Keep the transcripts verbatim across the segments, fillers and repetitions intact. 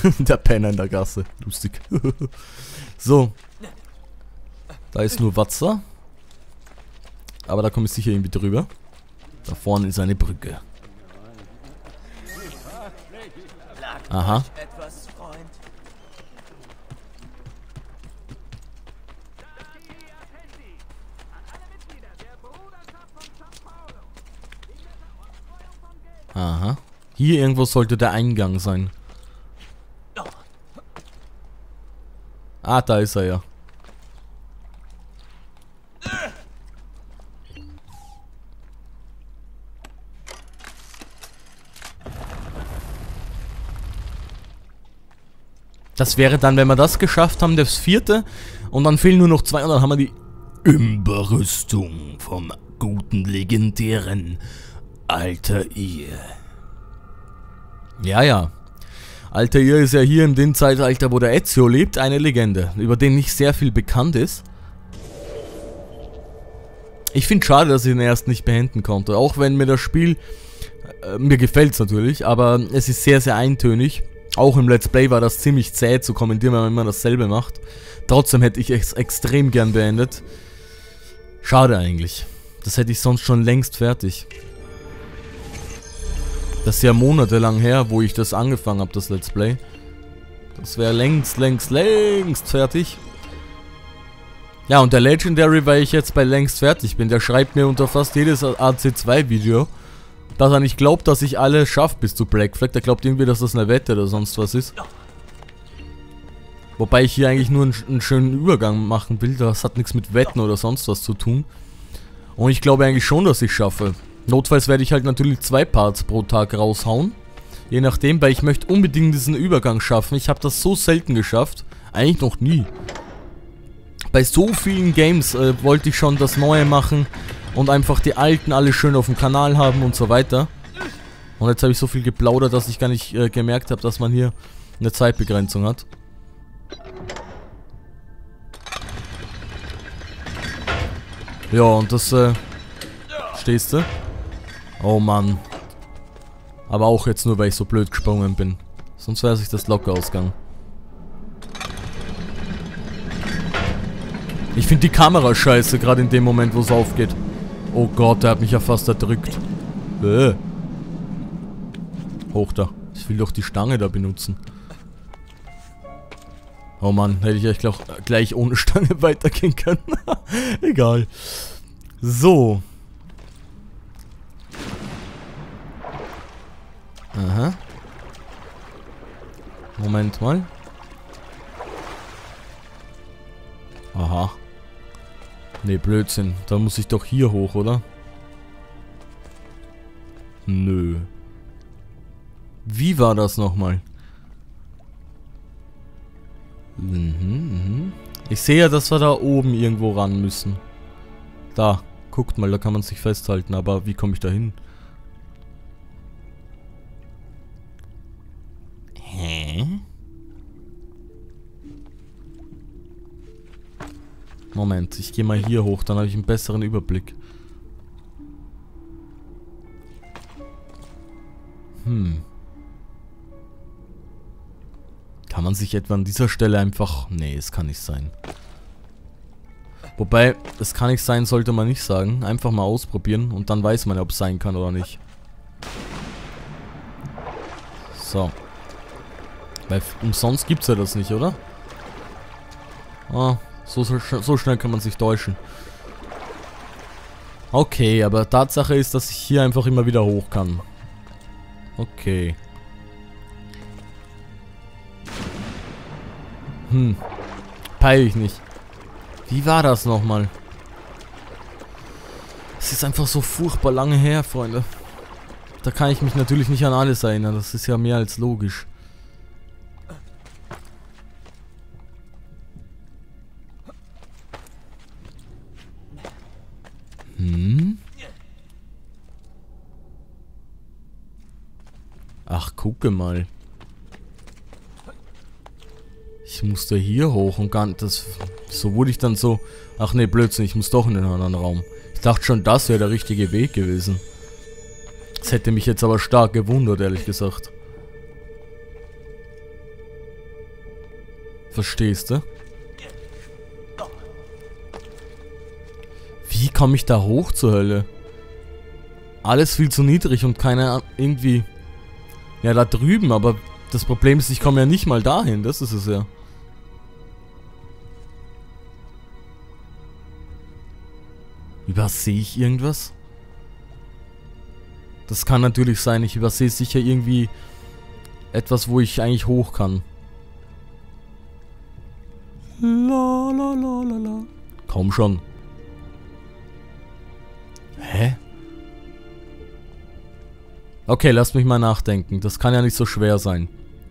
Der Penner in der Gasse. Lustig. So. Da ist nur Wasser. Aber da komme ich sicher irgendwie drüber. Da vorne ist eine Brücke. Aha. Aha. Hier irgendwo sollte der Eingang sein. Ah, da ist er ja. Das wäre dann, wenn wir das geschafft haben, das vierte. Und dann fehlen nur noch zwei und dann haben wir die Überrüstung vom guten, legendären Altair. Ja, ja. Altair ist ja hier in dem Zeitalter, wo der Ezio lebt, eine Legende, über den nicht sehr viel bekannt ist. Ich finde es schade, dass ich ihn erst nicht beenden konnte, auch wenn mir das Spiel, äh, mir gefällt es natürlich, aber es ist sehr, sehr eintönig. Auch im Let's Play war das ziemlich zäh zu kommentieren, wenn man immer dasselbe macht. Trotzdem hätte ich es extrem gern beendet. Schade eigentlich. Das hätte ich sonst schon längst fertig. Das ist ja monatelang her, wo ich das angefangen habe, das Let's Play. Das wäre längst, längst, längst fertig. Ja, und der Legendary, weil ich jetzt bei längst fertig bin, der schreibt mir unter fast jedes A C zwei Video, dass er nicht glaubt, dass ich alle schaffe bis zu Black Flag. Der glaubt irgendwie, dass das eine Wette oder sonst was ist. Wobei ich hier eigentlich nur einen, einen schönen Übergang machen will. Das hat nichts mit Wetten oder sonst was zu tun. Und ich glaube eigentlich schon, dass ich schaffe. Notfalls werde ich halt natürlich zwei Parts pro Tag raushauen. Je nachdem, weil ich möchte unbedingt diesen Übergang schaffen. Ich habe das so selten geschafft. Eigentlich noch nie. Bei so vielen Games äh, wollte ich schon das Neue machen. Und einfach die alten alle schön auf dem Kanal haben und so weiter. Und jetzt habe ich so viel geplaudert, dass ich gar nicht äh, gemerkt habe, dass man hier eine Zeitbegrenzung hat. Ja, und das, äh... Stehst du? Oh Mann. Aber auch jetzt nur, weil ich so blöd gesprungen bin. Sonst wäre sich das locker ausgegangen. Ich finde die Kamera scheiße, gerade in dem Moment, wo es aufgeht. Oh Gott, der hat mich ja fast erdrückt. Äh. Hoch da. Ich will doch die Stange da benutzen. Oh Mann, hätte ich echt gleich ohne Stange weitergehen können. Egal. So. Aha. Moment mal. Aha. Ne, Blödsinn. Da muss ich doch hier hoch, oder? Nö. Wie war das nochmal? Mhm, mhm. Ich sehe ja, dass wir da oben irgendwo ran müssen. Da. Guckt mal, da kann man sich festhalten. Aber wie komme ich da hin? Hä? Moment, ich gehe mal hier hoch, dann habe ich einen besseren Überblick. Hm. Kann man sich etwa an dieser Stelle einfach... Nee, es kann nicht sein. Wobei, es kann nicht sein, sollte man nicht sagen. Einfach mal ausprobieren und dann weiß man, ob es sein kann oder nicht. So. Weil umsonst gibt es ja das nicht, oder? Ah, so, so, so schnell kann man sich täuschen. Okay, aber Tatsache ist, dass ich hier einfach immer wieder hoch kann. Okay. Hm. Peil ich nicht. Wie war das nochmal? Es ist einfach so furchtbar lange her, Freunde. Da kann ich mich natürlich nicht an alles erinnern. Das ist ja mehr als logisch. Hm? Ach, gucke mal. Ich musste hier hoch und gar nicht, das, so wurde ich dann so, ach nee, Blödsinn, ich muss doch in den anderen Raum. Ich dachte schon, das wäre der richtige Weg gewesen. Das hätte mich jetzt aber stark gewundert, ehrlich gesagt. Verstehst du? Wie komme ich da hoch zur Hölle? Alles viel zu niedrig und keine Ahnung, irgendwie... Ja, da drüben, aber das Problem ist, ich komme ja nicht mal dahin, das ist es ja. Übersehe ich irgendwas? Das kann natürlich sein, ich übersehe sicher irgendwie etwas, wo ich eigentlich hoch kann. La la la la la. Komm schon. Hä? Okay, lasst mich mal nachdenken. Das kann ja nicht so schwer sein.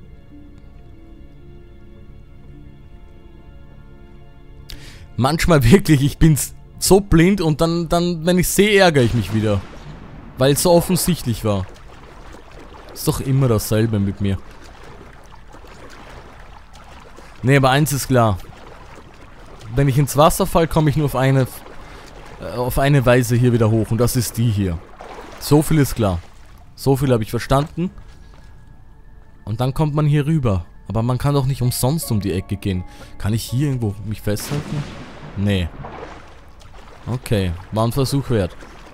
Manchmal wirklich, ich bin so blind und dann, dann, wenn ich sehe, ärgere ich mich wieder. Weil es so offensichtlich war. Ist doch immer dasselbe mit mir. Nee, aber eins ist klar. Wenn ich ins Wasser falle, komme ich nur auf eine, äh, auf eine Weise hier wieder hoch. Und das ist die hier. So viel ist klar. So viel habe ich verstanden. Und dann kommt man hier rüber. Aber man kann doch nicht umsonst um die Ecke gehen. Kann ich hier irgendwo mich festhalten? Nee. Okay, war ein Versuch wert.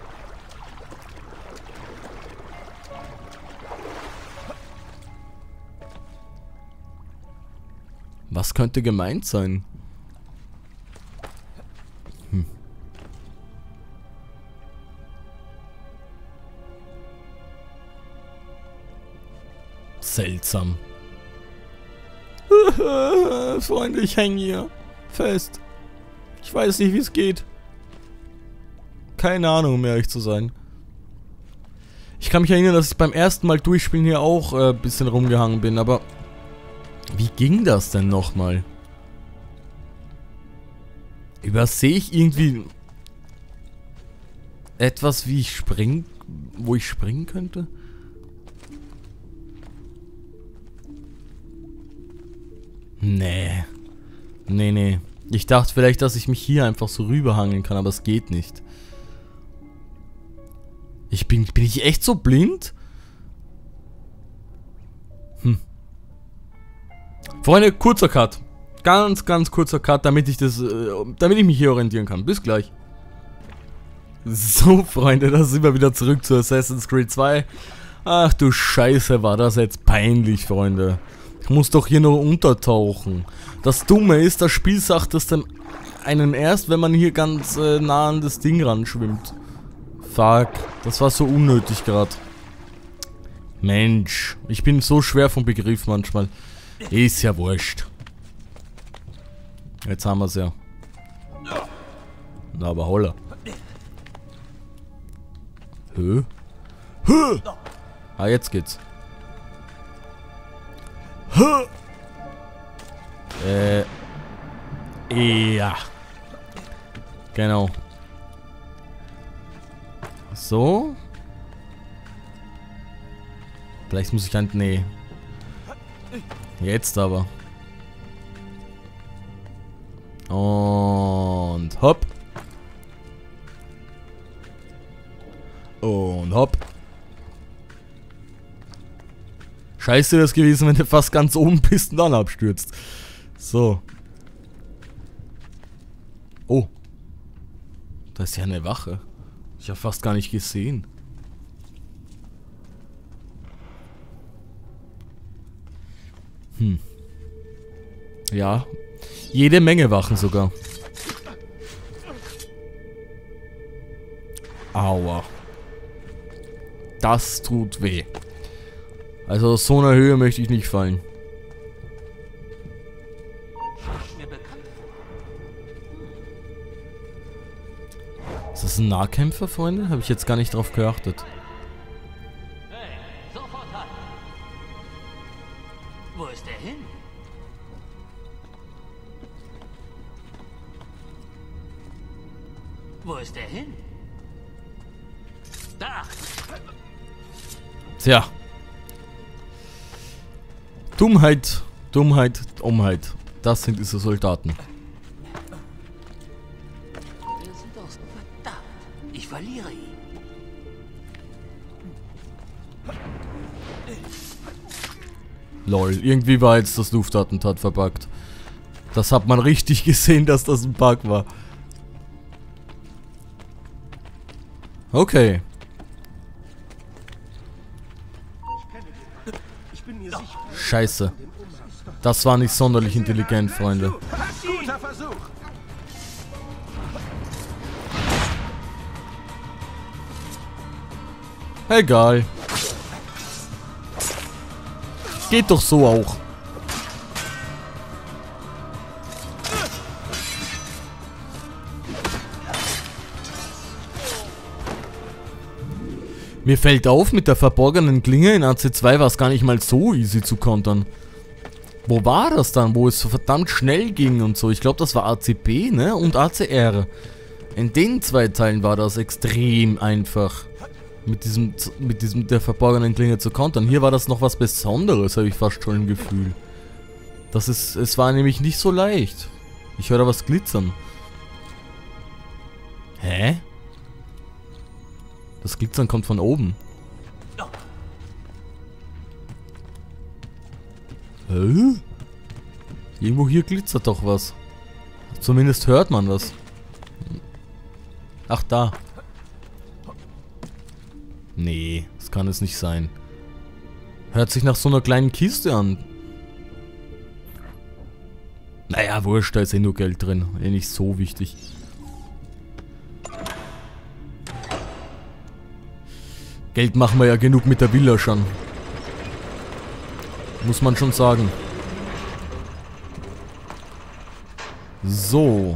Was könnte gemeint sein? Hm. Seltsam. Freunde, ich hänge hier fest. Ich weiß nicht, wie es geht. Keine Ahnung, um ehrlich zu sein. Ich kann mich erinnern, dass ich beim ersten Mal durchspielen hier auch ein äh, bisschen rumgehangen bin, aber... Wie ging das denn nochmal? Übersehe ich irgendwie... etwas, wie ich springen... wo ich springen könnte? Nee. Nee, nee. Ich dachte vielleicht, dass ich mich hier einfach so rüberhangeln kann, aber es geht nicht. Ich bin... Bin ich echt so blind? Hm. Freunde, kurzer Cut. Ganz, ganz kurzer Cut, damit ich das... Äh, damit ich mich hier orientieren kann. Bis gleich. So, Freunde, da sind wir wieder zurück zu Assassin's Creed zwei. Ach du Scheiße, war das jetzt peinlich, Freunde. Ich muss doch hier nur untertauchen. Das Dumme ist, das Spiel sagt es dann einem erst, wenn man hier ganz äh, nah an das Ding ran schwimmt. Fuck, das war so unnötig gerade. Mensch, ich bin so schwer vom Begriff manchmal. Ist ja wurscht. Jetzt haben wir es ja. Na, aber holla. Hö? Hö? Ah, jetzt geht's. Hö? Äh. Ja. Genau. So. Vielleicht muss ich ein... Nee. Jetzt aber. Und hopp. Und hopp. Scheiße wäre es gewesen, wenn du fast ganz oben bist und dann abstürzt. So. Oh. Da ist ja eine Wache. Ich habe fast gar nicht gesehen. Hm. Ja. Jede Menge Wachen sogar. Aua. Das tut weh. Also aus so einer Höhe möchte ich nicht fallen. Ist das ein Nahkämpfer, Freunde? Habe ich jetzt gar nicht drauf geachtet. Hey, sofort halt! Wo ist der hin? Wo ist der hin? Da! Tja. Dummheit, Dummheit, Dummheit. Das sind diese Soldaten. Wir sind aus... Verdammt! Ich verliere ihn. Lol, irgendwie war jetzt das Luftattentat verpackt. Das hat man richtig gesehen, dass das ein Bug war. Okay. Scheiße. Das war nicht sonderlich intelligent, Freunde. Egal. Geht doch so auch. Mir fällt auf, mit der verborgenen Klinge in A C zwei war es gar nicht mal so easy zu kontern. Wo war das dann, wo es so verdammt schnell ging und so? Ich glaube, das war A C B, ne? Und A C R. In den zwei Teilen war das extrem einfach. Mit diesem, mit diesem, der verborgenen Klinge zu kontern. Hier war das noch was Besonderes, habe ich fast schon ein Gefühl. Das ist, es war nämlich nicht so leicht. Ich höre da was glitzern. Hä? Das Glitzern kommt von oben. Hä? Irgendwo hier glitzert doch was. Zumindest hört man was. Ach, da. Nee, das kann es nicht sein. Hört sich nach so einer kleinen Kiste an. Naja, wurscht, da ist eh nur Geld drin. Eh nicht so wichtig. Geld machen wir ja genug mit der Villa schon. Muss man schon sagen. So.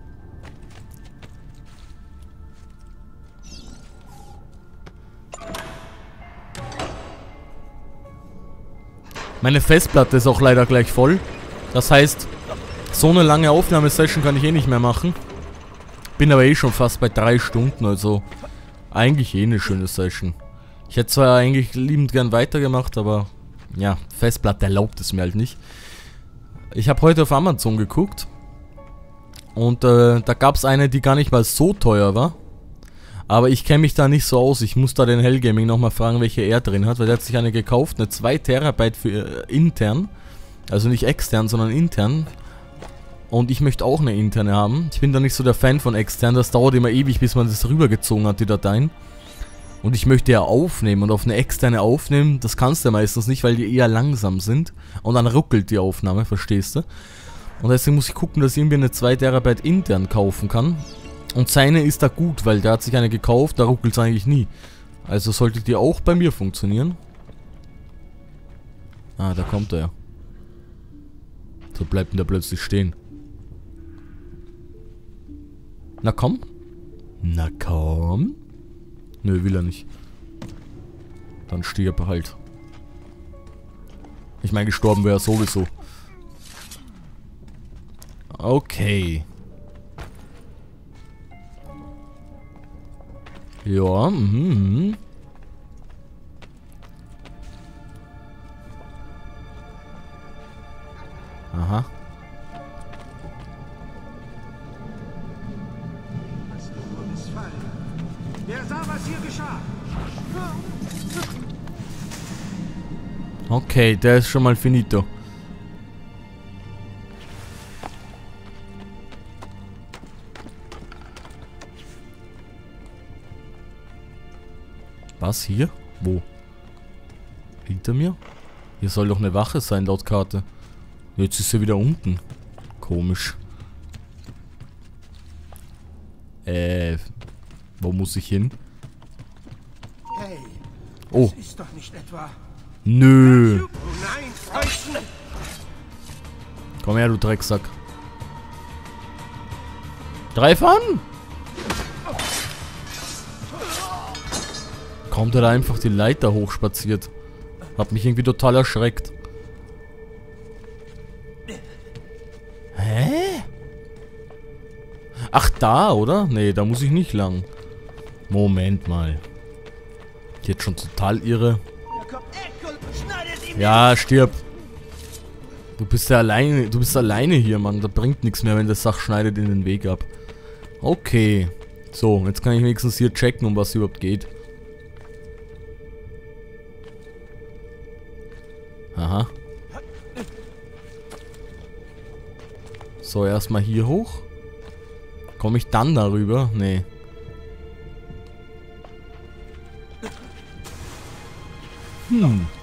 Meine Festplatte ist auch leider gleich voll. Das heißt, so eine lange Aufnahmesession kann ich eh nicht mehr machen. Bin aber eh schon fast bei drei Stunden, also eigentlich eh eine schöne Session. Ich hätte zwar eigentlich liebend gern weitergemacht, aber ja, Festplatte erlaubt es mir halt nicht. Ich habe heute auf Amazon geguckt und äh, da gab es eine, die gar nicht mal so teuer war. Aber ich kenne mich da nicht so aus. Ich muss da den Hellgaming nochmal fragen, welche er drin hat, weil der hat sich eine gekauft, eine zwei Terabyte für äh, intern. Also nicht extern, sondern intern. Und ich möchte auch eine interne haben. Ich bin da nicht so der Fan von extern. Das dauert immer ewig, bis man das rübergezogen hat, die Dateien. Und ich möchte ja aufnehmen und auf eine externe aufnehmen, das kannst du ja meistens nicht, weil die eher langsam sind. Und dann ruckelt die Aufnahme, verstehst du? Und deswegen muss ich gucken, dass ich irgendwie eine zwei Terabyte intern kaufen kann. Und seine ist da gut, weil der hat sich eine gekauft, da ruckelt es eigentlich nie. Also sollte die auch bei mir funktionieren. Ah, da kommt er ja. So bleibt denn der plötzlich stehen. Na komm. Na komm. Nö, will er nicht. Dann stirb er halt. Ich meine, gestorben wäre er sowieso. Okay. Ja, mhm, mhm. Aha. Wer sah, was hier geschah? Okay, der ist schon mal finito. Was, hier? Wo? Hinter mir? Hier soll doch eine Wache sein, laut Karte. Jetzt ist sie wieder unten. Komisch. Äh, wo muss ich hin? Hey, oh. das ist doch nicht etwa... Nö. Oh nein, Kreuzen! Komm her, du Drecksack. Greif an! Kommt er da einfach die Leiter hochspaziert. Hat mich irgendwie total erschreckt. Hä? Ach, da, oder? Nee, da muss ich nicht lang. Moment mal. Jetzt schon total irre. Ja, stirb. Du bist ja alleine, du bist alleine hier, Mann. Da bringt nichts mehr, wenn der Sach schneidet in den Weg ab. Okay. So, jetzt kann ich wenigstens hier checken, um was überhaupt geht. Aha. So, erstmal hier hoch. Komme ich dann darüber? Nee. Hm.